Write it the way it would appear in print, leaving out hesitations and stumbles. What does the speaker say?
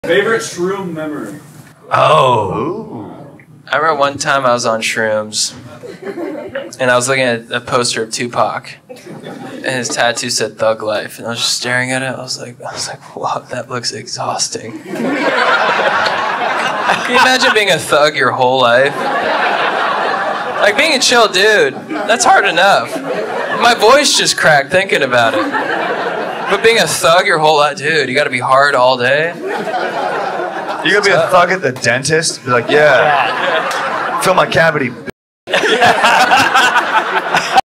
Favorite shroom memory? Oh. I remember one time I was on shrooms, and I was looking at a poster of Tupac, and his tattoo said "Thug Life," and I was just staring at it. I was like, wow, that looks exhausting. Can you imagine being a thug your whole life? Like being a chill dude, that's hard enough. My voice just cracked thinking about it. But being a thug your whole life, dude, you gotta be hard all day. You gonna be a thug at the dentist? Be like, yeah. Fill my cavity.